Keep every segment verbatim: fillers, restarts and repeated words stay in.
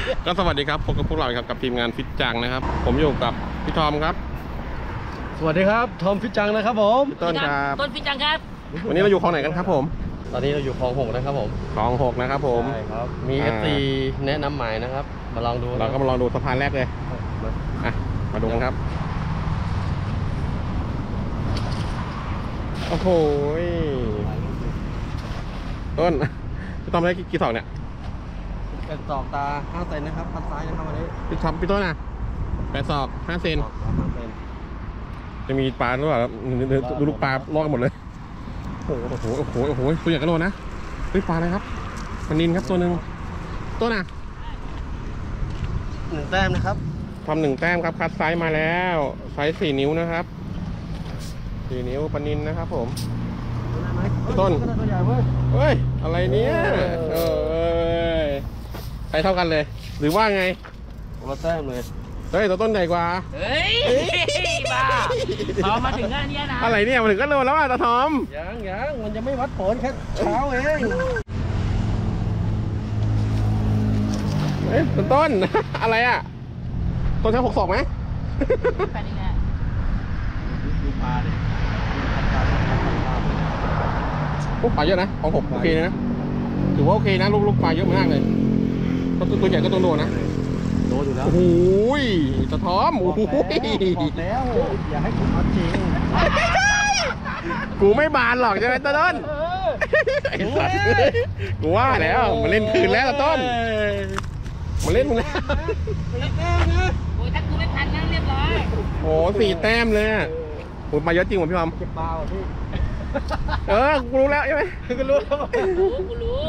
ก็สวัสดีครับพบกับพวกเราครับกับทีมงานฟิตจังนะครับผมอยู่กับพี่ทอมครับสวัสดีครับทอมฟิตจังนะครับผมต้นครับต้นฟิตจังครับวันนี้เราอยู่คลองไหนกันครับผมตอนนี้เราอยู่คลองหกนะครับผมคลองหกนะครับผมใช่ครับมี เอฟ ซี แนะนำหมายนะครับมาลองดูเราก็มาลองดูสะพานแรกเลยอ่ะมาดูกันครับโอ้โหต้นพี่ทอมได้กี่ศอกเนี่ยเป็นศอกตาห้าเซนนะครับพันซ้ายนะครับวันนี้พี่ทอมพี่ต้นนะแปดศอกห้าเซนจะมีปลาหรือเปล่าดูลูกปลาลอกหมดเลยโอ้โหโอ้โหโอ้โหตัวใหญ่กระโดดนะเฮ้ยปลาอะไรครับปลานิลครับตัวหนึ่งต้นอ่ะหนึ่งแต้มนะครับทำหนึ่งแต้มครับคัดไซส์มาแล้วไซส์สี่นิ้วนะครับสี่นิ้วปลานิลนะครับผมต้นเฮ้ยอะไรเนี้ยเอ้ยใครเท่ากันเลยหรือว่าไงเราแต้มเลยเฮ้ยตัวต้นใหญ่กว่าเฮ้ยบ้าทอมมาถึงแล้วเนี่ยนะอะไรเนี่ยมาถึงก็โดนแล้วอ่ะตาทอมยังยังมันจะไม่วัดผลแค่เช้าเองเฮ้ยต้นต้นอะไรอ่ะต้นใช้หกศอกไหมแค่นี้แหละดูปลาดิโอ้ปลาเยอะนะของผมโอเคนะถือว่าโอเคนะลูกลูกปลาเยอะมากเลยตัวตัวใหญ่ก็ต้องโดนนะโดนอยู่แล้วโอ้โหตะท้อมโอ้โหบอกแล้วอย่าให้ผมเอาจริงกูไม่บานหรอกใช่ไหมตะต้นไอ้สัตว์กูว่าแล้วมาเล่นคืนแล้วตะต้นมาเล่นมึงแล้วสี่แต้มนะโอ้ยถ้ากูไม่ทันนั่งเรียบร้อยโอ้สี่แต้มเลยโอ้มาเยอะจริงว่ะพี่อมเก็บปลาพี่เออกูรู้แล้วใช่ไหมกูรู้รู้กูรู้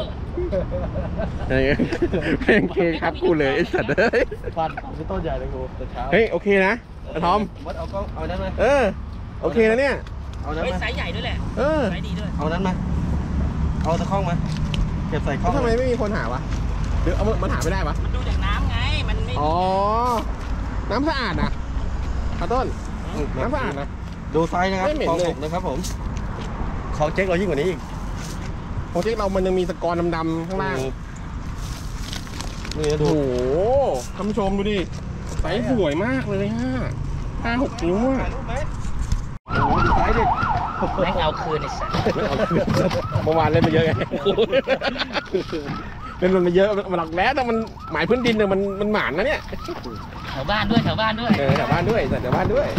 เพลงเคครับกูเลยไอ้สัตว์เอ้ยฟันเป็นต้นใหญ่เลยกูแต่เช้าเฮ้ยโอเคนะทอมวัดเอาก็เอานั้นไหมเออโอเคนะเนี่ยเอานั้นไหมไซส์ใหญ่ด้วยแหละเออไซส์ดีด้วยเอานั้นไหมเอาตะข้องไหมเก็บใส่ข้องทำไมไม่มีคนหาวะหรือเอามันหาไม่ได้ปะมันดูจากน้ำไงมันไม่อ๋อน้ำสะอาดนะตาต้นน้ำสะอาดนะดูไซส์นะครับคลองหกนะครับผมเขาเช็คเรายิ่งกว่านี้อีกของเช็คเรามันยังมีตะกอนดำๆข้างล่างนี่ดูโอ้โหท่านผู้ชมดูดิไซส์สวยมากเลยฮะห้าหกนิ้วอ่ะโอ้โหไซส์ดิแม่งเอาคืนไอ้สัสไม่เอาคืนเมื่อวานเล่นไปเยอะไงเล่นมันไปเยอะมันหลักแล้วแต่มันหมายพื้นดินเนี่ยมันมันหมานนะเนี่ยแถวบ้านด้วยแถวบ้านด้วยเออแถวบ้านด้วยแถวบ้านด้วย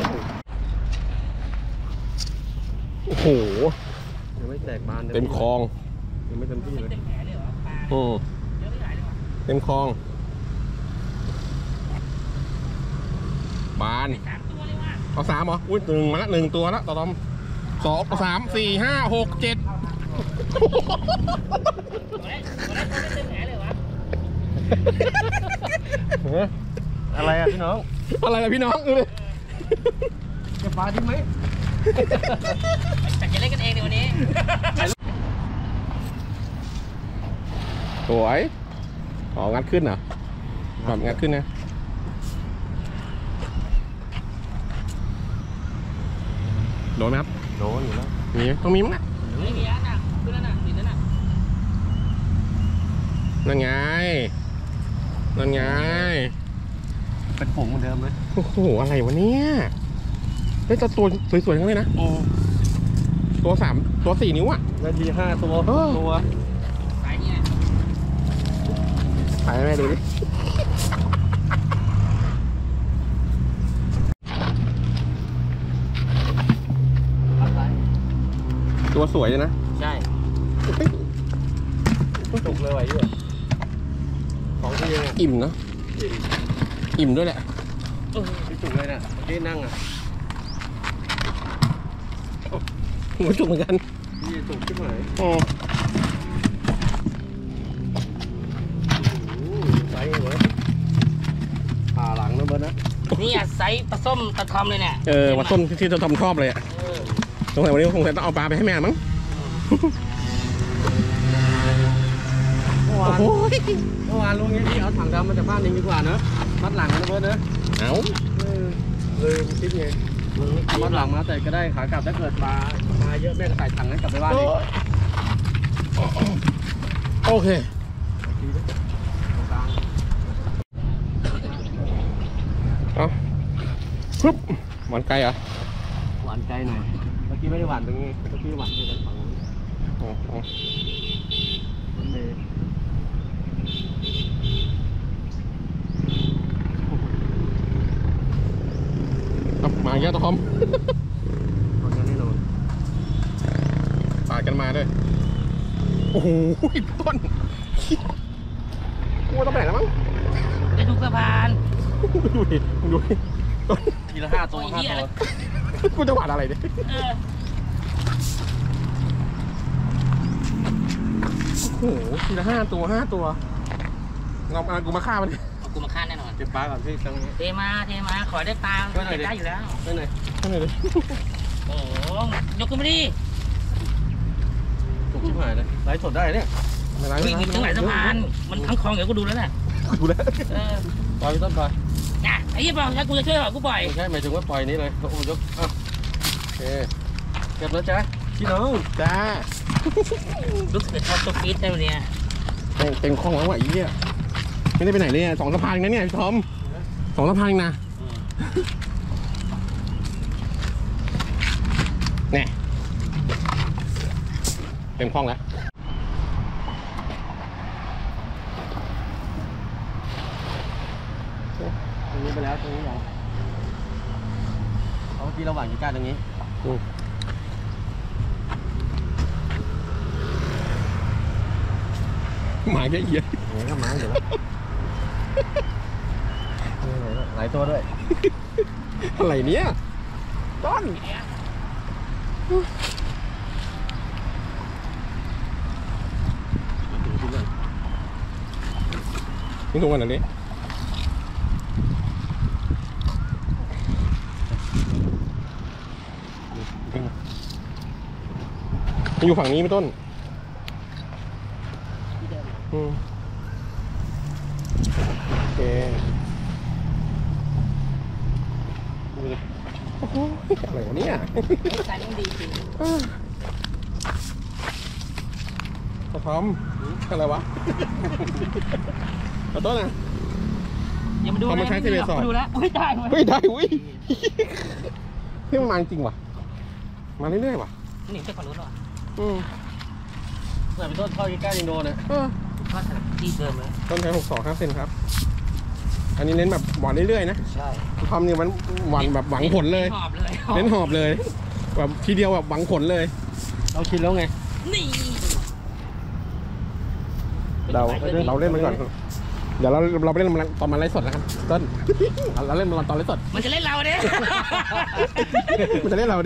โอ้โหยังไม่แตกบานเต็มคลองยังไม่เต็มที่เลยอืมเต็มคลองบานเอาสามเหรออุ้ยหนึ่งมาละหนึ่งตัวละต่อตอมสองสามสี่ห้าหกเจ็ดอะไรอ่ะพี่น้องอะไรอ่ะพี่น้องดูเลยจะปลาทิ้งไหมแต่จะเล่นกันเองในวันนี้สวยอ๋องัดขึ้นเหรอแบบงัดขึ้นนะโดนไหมครับโดนอยู่แล้วมีต้องมีมั้งนะไม่มีอ่ะนะขึ้นแล้วนะมีแล้วนะนั่นไงนั่นไงเป็นผงเหมือนเดิมเลยโอ้โหอะไรวะเนี่ยเฮ้ยตัวสวยๆทั้งเลยนะตัวสามตัวสี่นิ้วอ่ะนาทีห้าตัวตัวสายนี้ถ่ายให้แม่ดูดิตัวสวยเลยนะใช่จุกเลยไหวด้วยของที่ยังอิ่มเนาะอิ่มด้วยแหละจุกเลยนะที่นั่งอ่ะหัวจุกเหมือนกันนี่จุกขึ้นไหนอ๋อไซส์เหรอผ่าหลังนะเบิร์ดนะนี่อ่ะไซส์ปลาส้มตะทอมเลยเนี่ยเออปลาส้มที่ตะทอมชอบเลยอ่ะตรงไหนวันนี้คงจะต้องเอาปลาไปให้แม่มั้งเมื่อวานเมื่อวานลุงนี้ที่เอาถังดำมาจากบ้านเองดีกว่าเนอะมัดหลังนะเบิร์ดนะเอาเลยคิดไงมัดหลังมาแต่ก็ได้ขากลับถ้าเกิดมามาเยอะแม่ก็ใส่ถังนั้นกลับไปบ้านเองโอเคปึ๊บหวานไกลเหรอหวานใจหน่อยเมื่อกี้ไม่ได้หวานตรงนี้เมื่อกี้หวานที่ด้านฝั่งนู้นอ๋ออ๋อมันเลยเอามาเยอะตัวคอมตอนนี้แน่นอนปาดกันมาด้วยโอ้โหต้นกูว่าต้องไปไหนแล้วมั้งจะดูสะพานดูดิมึงดูดิต้นทีละห้าตัวโอ้ยห้าเหี้ยตัวกูจะหวานอะไรเนี่ยเออโอ้โหทีละห้าตัวห้าตัวงอมอะไรกูมาฆ่ามันดิเอากูมาฆ่าแน่นอนเก็บปลาก่อนพี่ตรงนี้เทมาเทมาขอได้ปลาเก็บได้อยู่แล้วไม่ไหนข้างในเลยโอ้โหยกขึ้นมาดิถูกชิบหายเลยไลฟ์สดได้เนี่ยไม่ไรวิ่งไม่มีตั้งหลายสะพานมันทั้งคลองเดี๋ยวกูดูแล้วแหละกูแล้วเออปล่อยพี่ต้นปล่อยน่ะไอ้ยี่ปองถ้ากูจะช่วยเหรอกูปล่อยไม่ใช่หมายถึงว่าปล่อยนี้เลยโอ้ยกอ่ะโอเคเก็บแล้วจ้ะพี่น้องจ้ารู้สึกจะชอบตัวฟีดได้วันเนี้ยเต็มเต็มคล่องแล้วว่ะไอ้เหี้ยไม่ได้ไปไหนเลยอ่ะสองสะพานเองนะเนี่ยพี่ทอมสองสะพานเองนะแน่เต็มคล่องแล้วตรงนี้ไปแล้วตรงนี้ยังเอาเมื่อกี้เราหวานกี่ก้านตรงนี้อืมหมาแค่เหี้ยเห็นก็มาอยู่แล้วหลายตัวด้วยอะไรเนี่ยต้นนี่ถูกกันเหรอเนี่ยมันอยู่ฝั่งนี้ไหมต้นอืมโอเคโอ้โหอะไรวะเนี่ยสายมันดีจริงกระทอมอะไรวะกระต้นอ่ะอย่ามาดูเอามาใช้เทเลสอร์ดูแล้วโอ้ยได้เว้ยเฮ้ยได้อุ้ยนี่มันมาจริงว่ะมาเรื่อยๆว่ะหนีไปฝั่งนู้นหรออืมเสือพี่ต้นเข้าใกล้ๆยังโดนเนี่ยเออก็ถนัดที่เดิมเลยต้นใช้หกสองห้าเซนครับ อันนี้เน้นแบบหวานเรื่อยๆนะใช่ทำเนี่ยมันหวานแบบหวังผลเลยหอบเลยเน้นหอบเลยแบบทีเดียวแบบหวังผลเลยเราชินแล้วไงนี่เราเราเล่นมันก่อน เดี๋ยวเราเราไปเล่นมันตอนมันไลฟ์สดแล้วกันต้น เราเล่นมันตอนไลฟ์สดมันจะเล่นเราเนี่ยมันจะเล่นเราดิ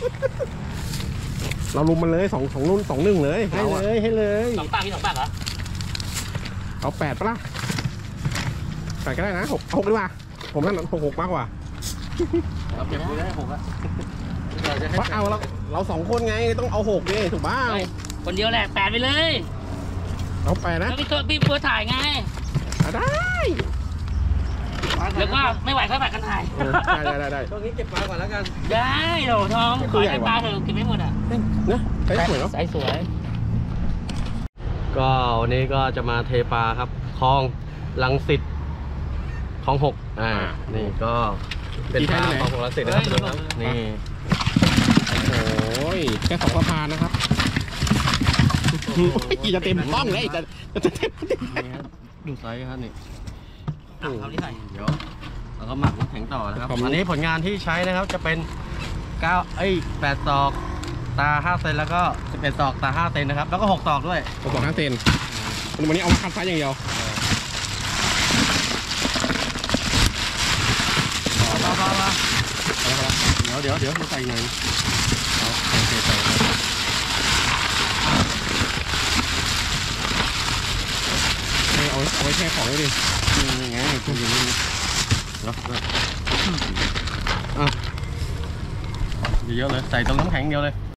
เราลุมมันเลยสองสองนุ่นสองหนึ่งเลยให้เลยให้เลยสองปากมีสองปากเหรอเอาแปดปะล่ะแปดก็ได้นะหกหกดีกว่าผมนั่นหกหกมากกว่าเราเก็บดูได้หกอะเพราะเอาเราเราสองคนไงต้องเอาหกดิถูกป่ะคนเดียวแหละแปดไปเลยเอาแปดนะแล้วพี่ตัวพี่เพื่อถ่ายไงอ่ะได้แล้วก็ไม่ไหวก็แบกกันถ่ายเออได้ได้ได้ได้ช่วงนี้เก็บปลาก่อนแล้วกันได้โหทองขอให้ปลาเถอะกินไม่หมดอ่ะนะใช้สวยเนาะใสสวยก็วันนี้ก็จะมาเทปลาครับคลองลังสิตคลองหกอ่านี่ก็เป็นปลาคลองหกลังสิตนะครับทุกคนครับนี่โอ้ยแค่สองสะพานนะครับกี่จะเต็มห้องเลยจะจะเต็มนี่ครับดูไซส์ครับนี่อ่ะเอาที่ใส่เดี๋ยวเราก็หมักน้ำแข็งต่อนะครับครับอันนี้ผลงานที่ใช้นะครับจะเป็นเก้าเอ้ยแปดศอกตาห้าเซนแล้วก็สิบเอ็ดศอกตาห้าเซนนะครับแล้วก็หกศอกด้วยสองห้าเซนวันนี้เอามาคัดไซส์อย่างเดียวมามามาเดี๋ยวเดี๋ยวเดี๋ยวใส่หน่อยเอาโอเคใส่ครับเอาเอาไว้แช่ของเลยดินี่ไงคุณอยู่นี่เดี๋ยวเดี๋ยวอ่ะเยอะๆเลยใส่ตรงน้ำแข็งเดียวเลย